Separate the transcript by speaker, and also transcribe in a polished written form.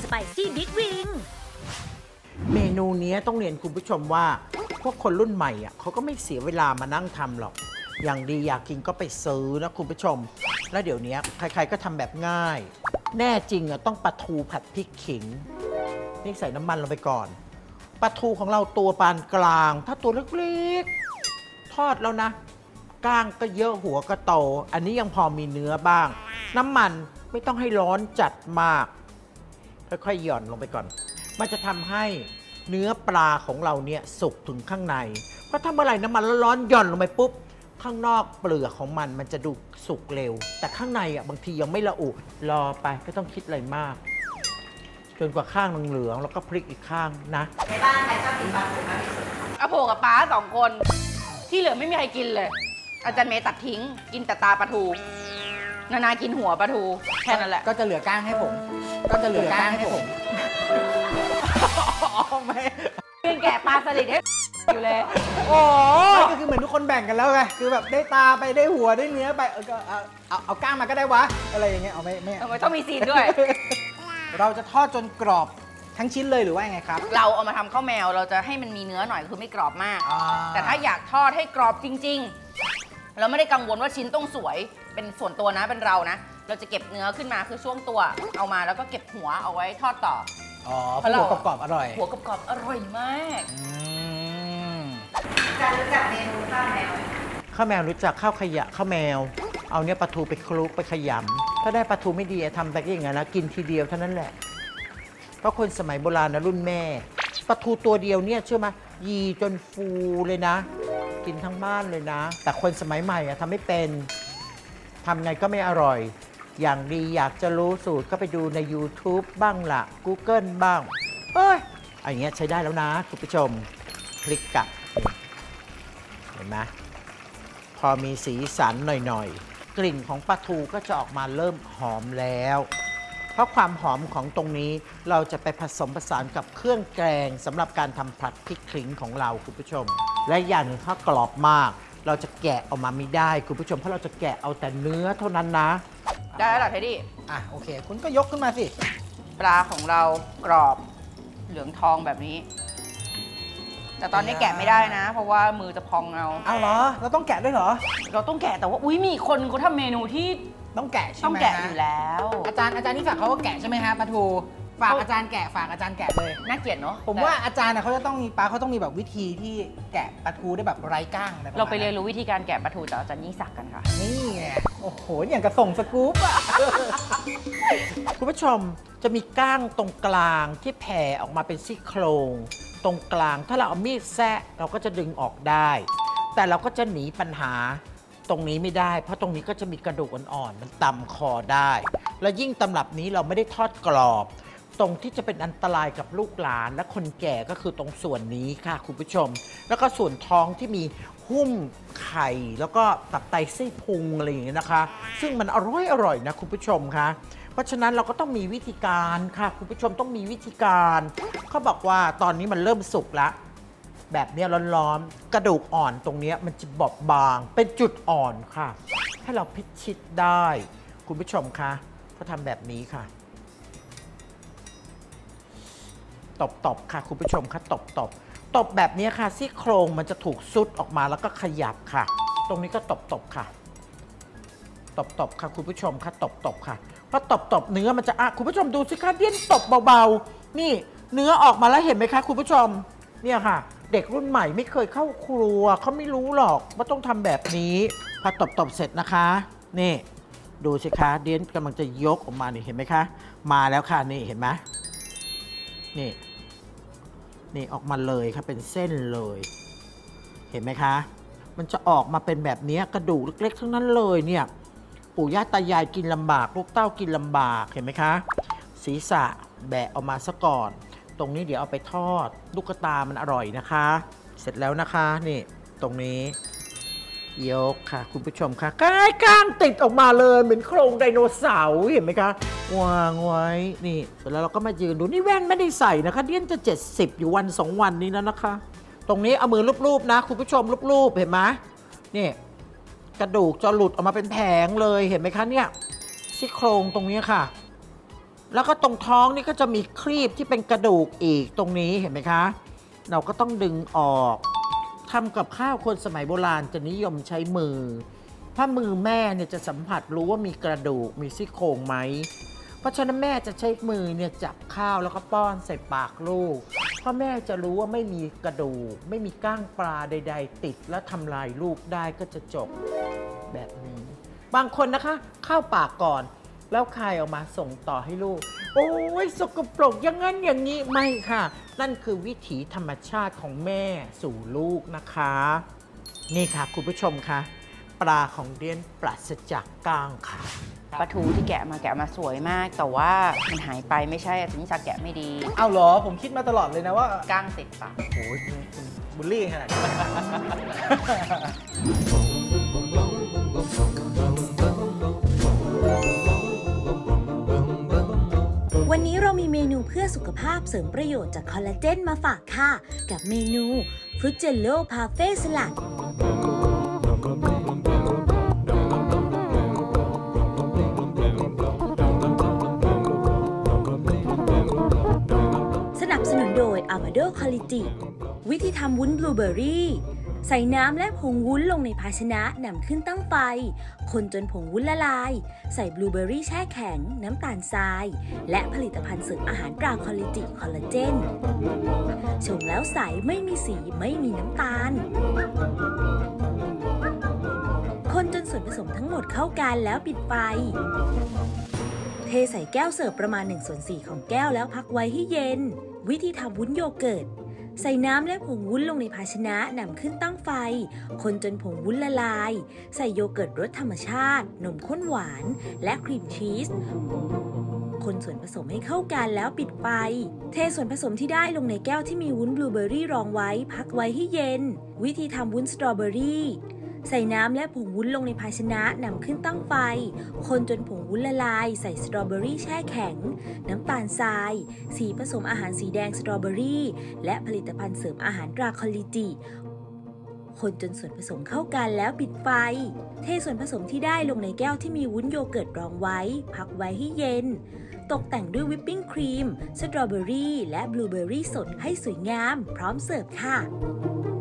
Speaker 1: Spicy Big Wing
Speaker 2: เมนูนี้ต้องเรียนคุณผู้ชมว่าพวกคนรุ่นใหม่เขาก็ไม่เสียเวลามานั่งทำหรอกอย่างดีอยากกินก็ไปซื้อนะคุณผู้ชมแล้วเดี๋ยวนี้ใครๆก็ทำแบบง่ายแน่จริงต้องปลาทูผัดพริกขิงนี่ใส่น้ำมันลงไปก่อนปลาทูของเราตัวปานกลางถ้าตัวเล็กๆทอดแล้วนะก้างก็เยอะหัวก็โตอันนี้ยังพอมีเนื้อบ้างน้ำมันไม่ต้องให้ร้อนจัดมากค่อยๆหย่อนลงไปก่อนมันจะทำให้เนื้อปลาของเราเนี่ยสุกถึงข้างในเพราะถ้าเมื่อไหร่น้ำมันร้อนๆหย่อนลงไปปุ๊บข้างนอกเปลือกของมันจะดูสุกเร็วแต่ข้างในบางทียังไม่ละอุรอไปไม่ต้องคิดอะไรมากจนกว่าข้างเหลืองแล้วก็พลิกอีกข้างนะ
Speaker 3: ในบ้านใครชอบกินปลาทูมากที่สุด
Speaker 4: อาโผกับป้า2 คนที่เหลือไม่มีใครกินเลยอาจารย์เมย์ตัดทิ้งกินแต่ตาปลาทูนากินหัวปลาทูแค่นั้นแหละ
Speaker 5: ก็จะเหลือก้างให้ผมไม่
Speaker 4: เป็นแกะปลาสลิดให้อยู่เลย
Speaker 5: โอ้ก็คือเหมือนทุกคนแบ่งกันแล้วไงคือแบบได้ตาไปได้หัวได้เนื้อไปก็เอาก้างมาก็ได้วะอะไรอย่างเงี้ยเอาไม่
Speaker 4: ต้องมีซีนด้วย
Speaker 5: เราจะทอดจนกรอบทั้งชิ้นเลยหรือว่าไงครับ
Speaker 4: เราเอามาทำข้าวแมวเราจะให้มันมีเนื้อหน่อยคือไม่กรอบมากแต่ถ้าอยากทอดให้กรอบจริงๆเราไม่ได้กังวลว่าชิ้นต้องสวยเป็นส่วนตัวนะเป็นเรานะเราจะเก็บเนื้อขึ้นมาคือช่วงตัวเอามาแล้วก็เก็บหัวเอาไว้ทอดต่อ
Speaker 5: เพราะหัวกรอบอร่อย
Speaker 4: หัวกรอบอร่อยมาก
Speaker 3: จะรู้จักเมนูข้าวแมว
Speaker 2: ข้าวแมวรู้จักข้าวขยะข้าวแมวเอาเนี่ยปลาทูไปคลุกไปขยำถ้าได้ปลาทูไม่ดีทำแต่อย่างนั้นนะกินทีเดียวเท่านั้นแหละเพราะคนสมัยโบราณนะรุ่นแม่ปลาทูตัวเดียวเนี่ยเชื่อไหมยีจนฟูเลยนะกินทั้งบ้านเลยนะแต่คนสมัยใหม่ทำไม่เป็นทำไงก็ไม่อร่อยอย่างดีอยากจะรู้สูตรก็ไปดูใน YouTube บ้างละ Google บ้างอย่างเงี้ยใช้ได้แล้วนะคุณผู้ชมคลิกกลับเห็นไหมพอมีสีสันหน่อยๆกลิ่นของปลาทูก็จะออกมาเริ่มหอมแล้วเพราะความหอมของตรงนี้เราจะไปผสมผสานกับเครื่องแกงสำหรับการทำผัดพริกขิงของเราคุณผู้ชมและอย่างหนึ่งถ้ากรอบมากเราจะแกะออกมาไม่ได้คุณผู้ชมเพราะเราจะแกะเอาแต่เนื้อเท่านั้นนะ
Speaker 4: ได้แล้วเหรอเทดดี้
Speaker 5: โอเคคุณก็ยกขึ้นมาสิ
Speaker 4: ปลาของเรากรอบเหลืองทองแบบนี้แต่ตอนนี้แกะไม่ได้นะเพราะว่ามือจะพองเอา
Speaker 5: เหรอเราต้องแกะด้วยเหรอ
Speaker 4: เราต้องแกะแต่ว่ามีคนเขาทำเมนูที่
Speaker 5: ต้องแกะใช่ไหม
Speaker 4: ต้องแกะอยู่แล้ว
Speaker 5: อาจารย์นิสักเขาก็แกะใช่ไหมฮะปลาทูฝากอาจารย์แกะเลย
Speaker 4: น่าเกลียดเนาะ
Speaker 5: ผมว่าอาจารย์เขาจะต้องมีเขาต้องมีแบบวิธีที่แกะปลาทูได้แบบไร้ก้าง
Speaker 4: เราไปเรียนรู้วิธีการแกะปลาทูจากอาจารย์ยิ่งศักดิ์กันค่ะ
Speaker 5: นี่ไงโอ้โหอย่างกระส่งสกู๊ป
Speaker 2: คุณผู้ชมจะมีก้างตรงกลางที่แผ่ออกมาเป็นซี่โครงตรงกลางถ้าเราเอามีดแซะเราก็จะดึงออกได้แต่เราก็จะหนีปัญหาตรงนี้ไม่ได้เพราะตรงนี้ก็จะมีกระดูกอ่อนๆมันต่ำคอได้และยิ่งตำรับนี้เราไม่ได้ทอดกรอบตรงที่จะเป็นอันตรายกับลูกหลานและคนแก่ก็คือตรงส่วนนี้ค่ะคุณผู้ชมแล้วก็ส่วนท้องที่มีหุ้มไข่แล้วก็ตับไตไส้พุงอะไรอย่างเงี้ยนะคะซึ่งมันอร่อยนะคุณผู้ชมคะเพราะฉะนั้นเราก็ต้องมีวิธีการค่ะคุณผู้ชมต้องมีวิธีการเขาบอกว่าตอนนี้มันเริ่มสุกแล้วแบบนี้ร้อนๆกระดูกอ่อนตรงนี้มันจะบอบบางเป็นจุดอ่อนค่ะให้เราพิชิตได้คุณผู้ชมคะเขาทำแบบนี้ค่ะตบค่ะคุณผู้ชมค่ะตบแบบนี้ค่ะซี่โครงมันจะถูกซุดออกมาแล้วก็ขยับค่ะตรงนี้ก็ตบค่ะตบค่ะคุณผู้ชมค่ะตบค่ะเพราะตบเนื้อมันจะคุณผู้ชมดูสิคะเดี้ยนตบเบาๆนี่เนื้อออกมาแล้วเห็นไหมคะคุณผู้ชมเนี่ยค่ะเด็กรุ่นใหม่ไม่เคยเข้าครัวเขาไม่รู้หรอกว่าต้องทำแบบนี้พอตบเสร็จนะคะนี่ดูสิคะเดี้ยนกำลังจะยกออกมานี่เห็นไหมคะมาแล้วค่ะนี่เห็นไหมนี่ออกมาเลยค่ะเป็นเส้นเลยเห็นไหมคะมันจะออกมาเป็นแบบนี้กระดูกเล็กๆทั้งนั้นเลยเนี่ยปู่ย่าตายายกินลำบากลูกเต้ากินลำบากเห็นไหมคะศีรษะแบะออกมาซะก่อนตรงนี้เดี๋ยวเอาไปทอดลูกตามันอร่อยนะคะเสร็จแล้วนะคะนี่ตรงนี้ยกค่ะคุณผู้ชมค่ะก้างติดออกมาเลยเหมือนโครงไดโนเสาร์เห็นไหมคะวางไว้นี่เสร็จแล้วเราก็มายืนดูนี่แว่นไม่ได้ใส่นะคะเดี้ยนจะ70อยู่วัน2วันนี้แล้วนะคะตรงนี้เอามือลูบๆนะคุณผู้ชมลูบๆเห็นไหมนี่กระดูกจะหลุดออกมาเป็นแผงเลยเห็นไหมคะเนี่ยซี่โครงตรงนี้ค่ะแล้วก็ตรงท้องนี่ก็จะมีครีบที่เป็นกระดูกอีกตรงนี้เห็นไหมคะเราก็ต้องดึงออกทำกับข้าวคนสมัยโบราณจะนิยมใช้มือถ้ามือแม่เนี่ยจะสัมผัสรู้ว่ามีกระดูกมีซี่โครงไหมเพราะฉะนั้นแม่จะใช้มือเนี่ยจับข้าวแล้วก็ป้อนใส่ปากลูกเพราะแม่จะรู้ว่าไม่มีกระดูกไม่มีก้างปลาใดๆติดแล้วทำลายลูกได้ก็จะจบแบบนี้บางคนนะคะเข้าปากก่อนแล้วคายออกมาส่งต่อให้ลูกโอ้ยสกปรกอย่างนั้นอย่างนี้ไม่ค่ะนั่นคือวิถีธรรมชาติของแม่สู่ลูกนะคะนี่ค่ะคุณผู้ชมคะปลาของเดียนปราศจากก้างค่ะ
Speaker 4: ปลาทูที่แกะมาสวยมากแต่ว่ามันหายไปไม่ใช่ถึงจะแกะไม่ดี
Speaker 5: เอาเหรอผมคิดมาตลอดเลยนะว่า
Speaker 4: ก้างติดปาก
Speaker 5: โอ้ยบูลลี่ขนาดนี้
Speaker 1: วันนี้เรามีเมนูเพื่อสุขภาพเสริมประโยชน์จากคอลลาเจนมาฝากค่ะกับเมนูฟรุตเจลโล่พาเฟ่สลัดสนับสนุนโดย Avado Quality วิธีทำวุ้นบลูเบอร์รี่ใส่น้ำและผงวุ้นลงในภาชนะนำขึ้นตั้งไฟคนจนผงวุ้นละลายใส่บลูเบอร์รี่แช่แข็งน้ำตาลทรายและผลิตภัณฑ์เสริมอาหารตราคอลลาจิคอลลาเจนชงแล้วใสไม่มีสีไม่มีน้ำตาลคนจนส่วนผสมทั้งหมดเข้ากันแล้วปิดไฟเทใส่แก้วเสิร์ฟประมาณ 1/4 ของแก้วแล้วพักไว้ให้เย็นวิธีทำวุ้นโยเกิร์ตใส่น้ำและผงวุ้นลงในภาชนะนำขึ้นตั้งไฟคนจนผงวุ้นละลายใส่โยเกิร์ตรสธรรมชาตินมข้นหวานและครีมชีสคนส่วนผสมให้เข้ากันแล้วปิดไฟเทส่วนผสมที่ได้ลงในแก้วที่มีวุ้นบลูเบอร์รี่รองไว้พักไว้ให้เย็นวิธีทำวุ้นสตรอเบอรี่ใส่น้ำและผงวุ้นลงในภาชนะนำขึ้นตั้งไฟคนจนผงวุ้นละลายใส่สตรอเบอรี่แช่แข็งน้ำตาลทรายสีผสมอาหารสีแดงสตรอเบอรี่และผลิตภัณฑ์เสริมอาหารตราคอลลิจิคนจนส่วนผสมเข้ากันแล้วปิดไฟเทส่วนผสมที่ได้ลงในแก้วที่มีวุ้นโยเกิร์ตรองไว้พักไว้ให้เย็นตกแต่งด้วยวิปปิ้งครีมสตรอเบอรี่และบลูเบอร์รี่สดให้สวยงามพร้อมเสิร์ฟค่ะ